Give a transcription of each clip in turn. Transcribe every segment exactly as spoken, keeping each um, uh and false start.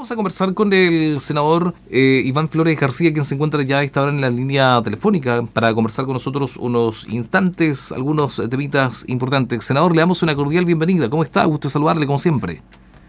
Vamos a conversar con el senador eh, Iván Flores García, quien se encuentra ya a esta hora en la línea telefónica para conversar con nosotros unos instantes, algunos temitas importantes. Senador, le damos una cordial bienvenida. ¿Cómo está? Gusto saludarle como siempre.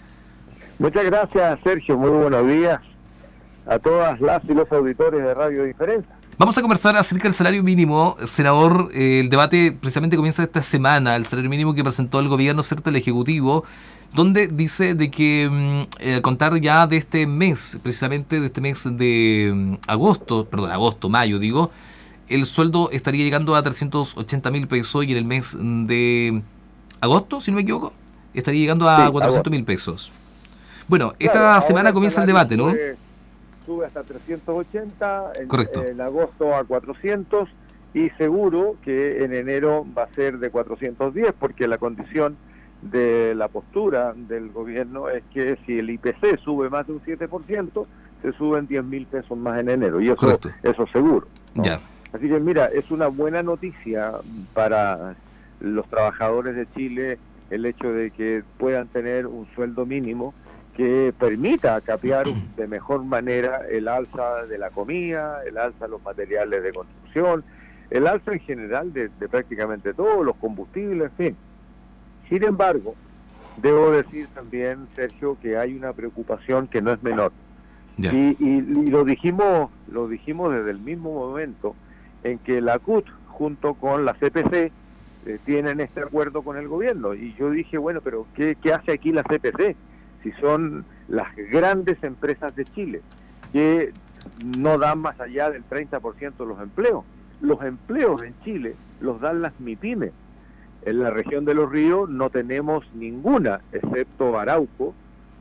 Muchas gracias, Sergio. Muy buenos días a todas las y los auditores de Radio Diferencia. Vamos a conversar acerca del salario mínimo. Senador, eh, el debate precisamente comienza esta semana, el salario mínimo que presentó el gobierno, ¿cierto?, el Ejecutivo, donde dice de que eh, al contar ya de este mes, precisamente de este mes de um, agosto, perdón, agosto, mayo digo, el sueldo estaría llegando a trescientos ochenta mil pesos y en el mes de agosto, si no me equivoco, estaría llegando a sí, cuatrocientos mil pesos. Bueno, esta claro, semana comienza el debate, ¿no? Sube, sube hasta trescientos ochenta, en, Correcto. en agosto a cuatrocientos y seguro que en enero va a ser de cuatrocientos diez porque la condición de la postura del gobierno es que si el I P C sube más de un siete por ciento, se suben diez mil pesos más en enero, y eso, Correcto. eso seguro, ¿no? Ya. Así que mira, es una buena noticia para los trabajadores de Chile el hecho de que puedan tener un sueldo mínimo que permita capear de mejor manera el alza de la comida, el alza de los materiales de construcción, el alza en general de, de prácticamente todos los combustibles, en fin. Sin embargo, debo decir también, Sergio, que hay una preocupación que no es menor. Yeah. Y, y, y lo dijimos lo dijimos desde el mismo momento en que la C U T, junto con la C P C, eh, tienen este acuerdo con el gobierno. Y yo dije, bueno, pero ¿qué, qué hace aquí la C P C? Si son las grandes empresas de Chile, que no dan más allá del treinta por ciento de los empleos. Los empleos en Chile los dan las MIPYMES. En la región de Los Ríos no tenemos ninguna, excepto Arauco,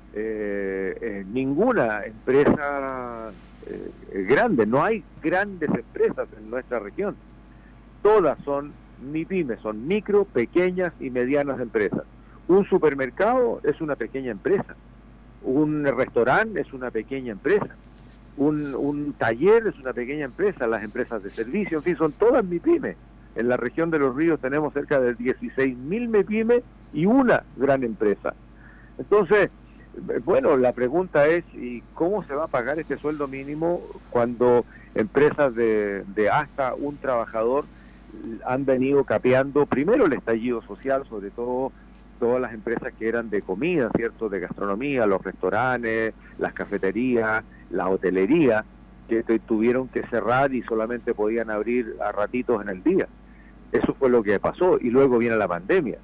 eh, eh, ninguna empresa eh, grande. No hay grandes empresas en nuestra región. Todas son MIPYMES, son micro, pequeñas y medianas empresas. Un supermercado es una pequeña empresa. Un restaurante es una pequeña empresa. Un, un taller es una pequeña empresa. Las empresas de servicio, en fin, son todas MIPYMES. En la región de Los Ríos tenemos cerca de dieciséis mil MIPYMES y una gran empresa. Entonces, bueno, la pregunta es, ¿y cómo se va a pagar este sueldo mínimo cuando empresas de, de hasta un trabajador han venido capeando primero el estallido social, sobre todo todas las empresas que eran de comida, ¿cierto?, de gastronomía, los restaurantes, las cafeterías, la hotelería, que tuvieron que cerrar y solamente podían abrir a ratitos en el día? Eso fue lo que pasó, y luego viene la pandemia.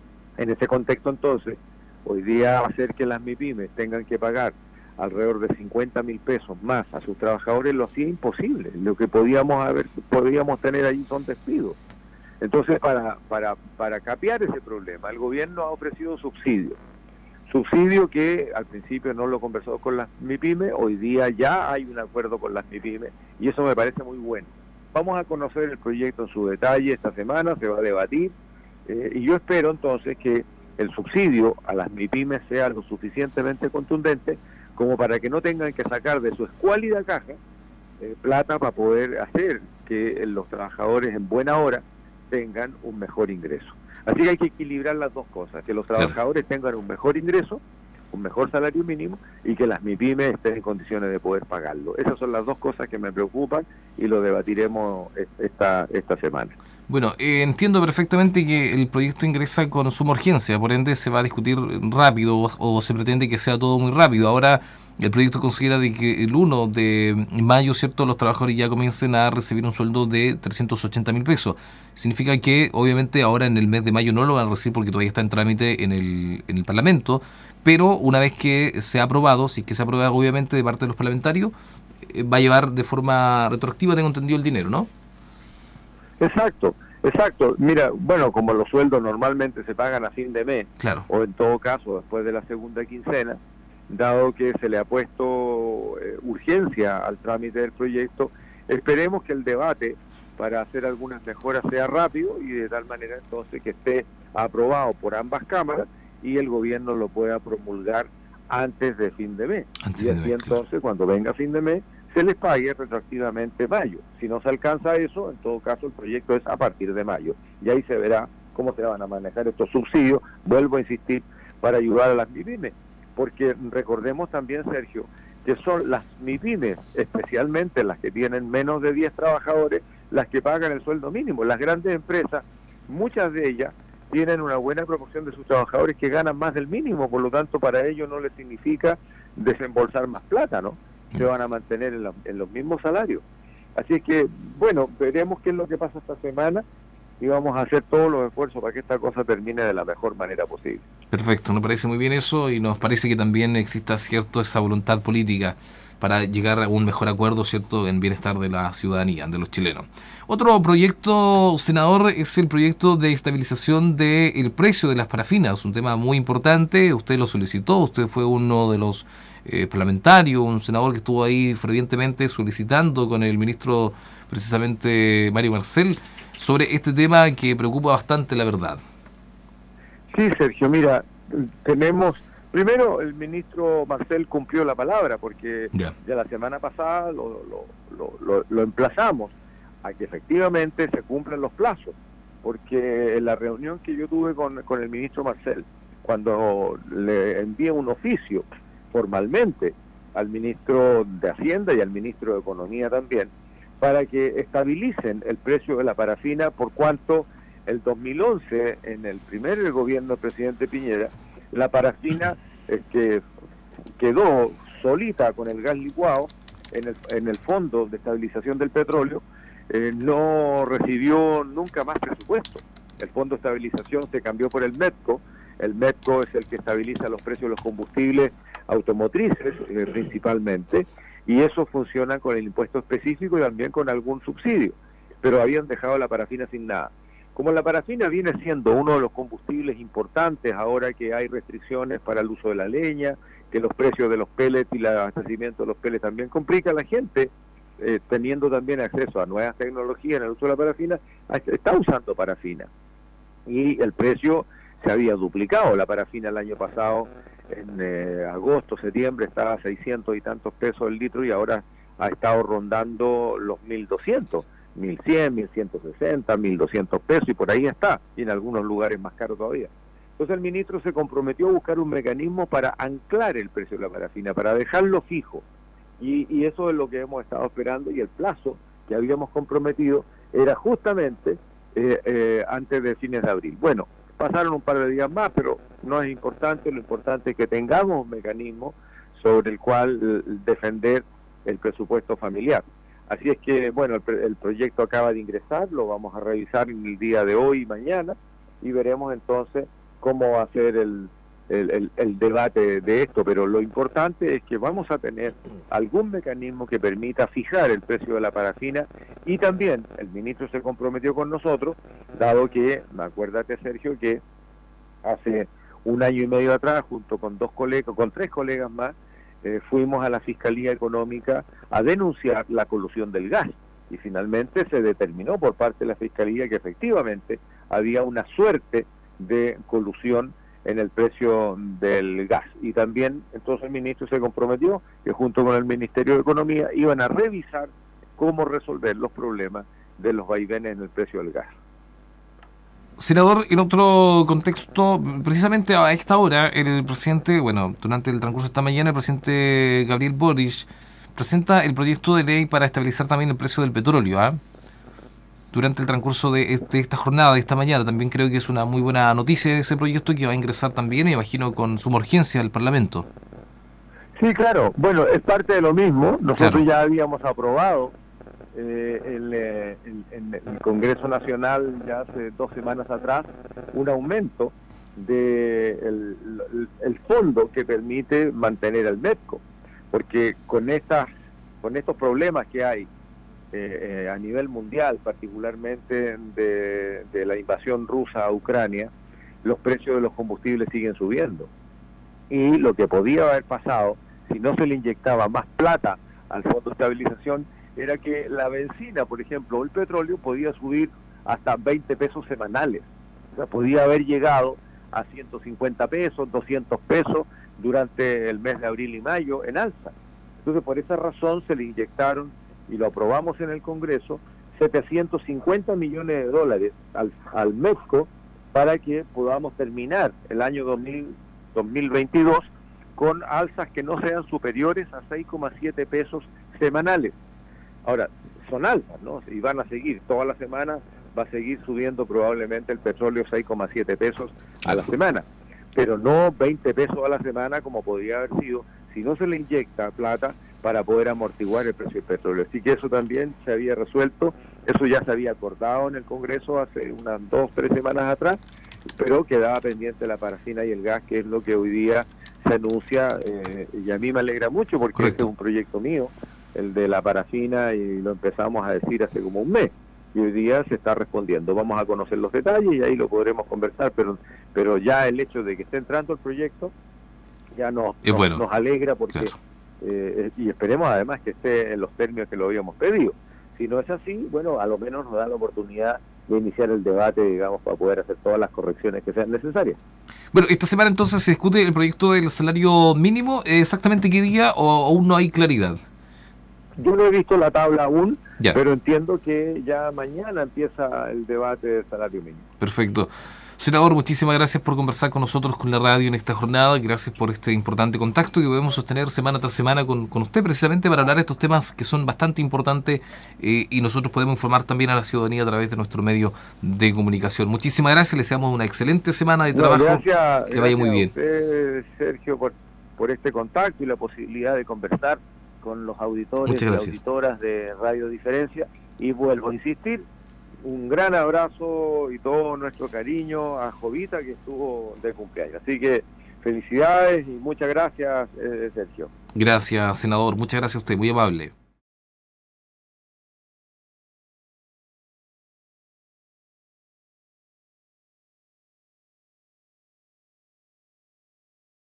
En ese contexto, entonces, hoy día hacer que las MIPYMES tengan que pagar alrededor de cincuenta mil pesos más a sus trabajadores lo hacía imposible. Lo que podíamos haber, podíamos tener allí son despidos. Entonces, para, para, para capear ese problema, el gobierno ha ofrecido subsidios. Subsidio que al principio no lo conversó con las MIPYMES, hoy día ya hay un acuerdo con las MIPYMES y eso me parece muy bueno. Vamos a conocer el proyecto en su detalle esta semana, se va a debatir eh, y yo espero entonces que el subsidio a las MIPYMES sea lo suficientemente contundente como para que no tengan que sacar de su escuálida caja eh, plata para poder hacer que los trabajadores en buena hora tengan un mejor ingreso. Así que hay que equilibrar las dos cosas, que los trabajadores claro. tengan un mejor ingreso, un mejor salario mínimo, y que las MIPYMES estén en condiciones de poder pagarlo. Esas son las dos cosas que me preocupan y lo debatiremos esta, esta semana. Bueno, eh, entiendo perfectamente que el proyecto ingresa con suma urgencia, por ende se va a discutir rápido o, o se pretende que sea todo muy rápido. Ahora el proyecto considera de que el uno de mayo, ¿cierto?, los trabajadores ya comiencen a recibir un sueldo de trescientos ochenta mil pesos. Significa que obviamente ahora en el mes de mayo no lo van a recibir porque todavía está en trámite en el, en el Parlamento, pero una vez que sea aprobado, si es que se aprueba obviamente de parte de los parlamentarios, eh, va a llevar de forma retroactiva, tengo entendido, el dinero, ¿no? Exacto, exacto. Mira, bueno, como los sueldos normalmente se pagan a fin de mes, claro. o en todo caso después de la segunda quincena, dado que se le ha puesto eh, urgencia al trámite del proyecto, esperemos que el debate para hacer algunas mejoras sea rápido y de tal manera entonces que esté aprobado por ambas cámaras y el gobierno lo pueda promulgar antes de fin de mes. Antes y así mes, entonces, claro. cuando venga fin de mes, se les pague retroactivamente mayo. Si no se alcanza eso, en todo caso el proyecto es a partir de mayo. Y ahí se verá cómo se van a manejar estos subsidios, vuelvo a insistir, para ayudar a las MIPYMES. porque recordemos también, Sergio, que son las MIPYMES, especialmente las que tienen menos de diez trabajadores, las que pagan el sueldo mínimo. Las grandes empresas, muchas de ellas, tienen una buena proporción de sus trabajadores que ganan más del mínimo, por lo tanto para ellos no les significa desembolsar más plata, ¿no? Se van a mantener en, la, en los mismos salarios. Así es que, bueno, veremos qué es lo que pasa esta semana y vamos a hacer todos los esfuerzos para que esta cosa termine de la mejor manera posible. Perfecto, nos parece muy bien eso y nos parece que también exista cierto esa voluntad política para llegar a un mejor acuerdo, cierto, en bienestar de la ciudadanía, de los chilenos. Otro proyecto, senador, es el proyecto de estabilización del precio de las parafinas, un tema muy importante. Usted lo solicitó, usted fue uno de los eh, parlamentarios, un senador que estuvo ahí fervientemente solicitando con el ministro, precisamente Mario Marcel, sobre este tema que preocupa bastante, la verdad. Sí, Sergio, mira, tenemos... Primero, el ministro Marcel cumplió la palabra, porque yeah. ya la semana pasada lo, lo, lo, lo, lo emplazamos a que efectivamente se cumplan los plazos, porque en la reunión que yo tuve con, con el ministro Marcel, cuando le envié un oficio formalmente al ministro de Hacienda y al ministro de Economía también, para que estabilicen el precio de la parafina, por cuanto el dos mil once, en el primer gobierno del presidente Piñera, la parafina eh, que quedó solita con el gas licuado en el, en el Fondo de Estabilización del Petróleo, eh, no recibió nunca más presupuesto. El Fondo de Estabilización se cambió por el MEDCO. El MEDCO es el que estabiliza los precios de los combustibles automotrices, eh, principalmente, y eso funciona con el impuesto específico y también con algún subsidio, pero habían dejado la parafina sin nada. Como la parafina viene siendo uno de los combustibles importantes ahora que hay restricciones para el uso de la leña, que los precios de los pellets y el abastecimiento de los pellets también complica a la gente, eh, teniendo también acceso a nuevas tecnologías en el uso de la parafina, está usando parafina. Y el precio se había duplicado. La parafina el año pasado, en eh, agosto, septiembre, estaba a seiscientos y tantos pesos el litro y ahora ha estado rondando los mil doscientos. mil cien, mil ciento sesenta, mil doscientos pesos y por ahí está, y en algunos lugares más caro todavía. Entonces el ministro se comprometió a buscar un mecanismo para anclar el precio de la parafina, para dejarlo fijo, y, y eso es lo que hemos estado esperando, y el plazo que habíamos comprometido era justamente eh, eh, antes de fines de abril. Bueno, pasaron un par de días más, pero no es importante, lo importante es que tengamos un mecanismo sobre el cual eh, defender el presupuesto familiar. Así es que, bueno, el, el proyecto acaba de ingresar, lo vamos a revisar en el día de hoy y mañana, y veremos entonces cómo va a ser el, el, el, el debate de esto, pero lo importante es que vamos a tener algún mecanismo que permita fijar el precio de la parafina, y también el ministro se comprometió con nosotros, dado que, acuérdate, Sergio, que hace un año y medio atrás, junto con dos colegas, con tres colegas más, Eh, fuimos a la Fiscalía Económica a denunciar la colusión del gas y finalmente se determinó por parte de la Fiscalía que efectivamente había una suerte de colusión en el precio del gas, y también entonces el ministro se comprometió que junto con el Ministerio de Economía iban a revisar cómo resolver los problemas de los vaivenes en el precio del gas. Senador, en otro contexto, precisamente a esta hora, el presidente, bueno, durante el transcurso de esta mañana, el presidente Gabriel Boric presenta el proyecto de ley para estabilizar también el precio del petróleo. ¿eh? Durante el transcurso de, este, de esta jornada, de esta mañana, también creo que es una muy buena noticia ese proyecto que va a ingresar también, me imagino, con suma urgencia al Parlamento. Sí, claro. Bueno, es parte de lo mismo. Nosotros claro. ya habíamos aprobado Eh, el, eh, el, en el Congreso Nacional ya hace dos semanas atrás un aumento de el, el, el fondo que permite mantener el MEDCO, porque con estas con estos problemas que hay eh, eh, a nivel mundial, particularmente de, de la invasión rusa a Ucrania, los precios de los combustibles siguen subiendo, y lo que podía haber pasado si no se le inyectaba más plata al Fondo de Estabilización era que la benzina, por ejemplo, o el petróleo podía subir hasta veinte pesos semanales. O sea, podía haber llegado a ciento cincuenta pesos, doscientos pesos durante el mes de abril y mayo en alza. Entonces, por esa razón se le inyectaron, y lo aprobamos en el Congreso, setecientos cincuenta millones de dólares al, al MEDCO para que podamos terminar el año dos mil, dos mil veintidós con alzas que no sean superiores a seis coma siete pesos semanales. Ahora, son alzas, ¿no? Y van a seguir, toda la semana va a seguir subiendo probablemente el petróleo seis coma siete pesos a la semana, pero no veinte pesos a la semana como podría haber sido si no se le inyecta plata para poder amortiguar el precio del petróleo. Así que eso también se había resuelto, eso ya se había acordado en el Congreso hace unas dos, tres semanas atrás, pero quedaba pendiente la parafina y el gas, que es lo que hoy día se anuncia, eh, y a mí me alegra mucho porque Correcto. Este es un proyecto mío, el de la parafina, y lo empezamos a decir hace como un mes, y hoy día se está respondiendo. Vamos a conocer los detalles y ahí lo podremos conversar, pero pero ya el hecho de que esté entrando el proyecto ya nos, nos, bueno. nos alegra, porque claro. eh, y esperemos además que esté en los términos que lo habíamos pedido. Si no es así, bueno, a lo menos nos da la oportunidad de iniciar el debate, digamos, para poder hacer todas las correcciones que sean necesarias. Bueno, esta semana entonces se discute el proyecto del salario mínimo. ¿Exactamente qué día o aún no hay claridad? Yo no he visto la tabla aún, ya. pero entiendo que ya mañana empieza el debate del salario mínimo. Perfecto. Senador, muchísimas gracias por conversar con nosotros, con la radio en esta jornada. Gracias por este importante contacto que podemos sostener semana tras semana con, con usted, precisamente para hablar de estos temas que son bastante importantes, eh, y nosotros podemos informar también a la ciudadanía a través de nuestro medio de comunicación. Muchísimas gracias, les deseamos una excelente semana de trabajo. No, gracias, que vaya muy bien. A usted, Sergio, por, por este contacto y la posibilidad de conversar con los auditores y auditoras de Radio Diferencia. Y vuelvo a insistir, un gran abrazo y todo nuestro cariño a Jovita, que estuvo de cumpleaños. Así que felicidades y muchas gracias, eh, Sergio. Gracias, senador. Muchas gracias a usted, muy amable.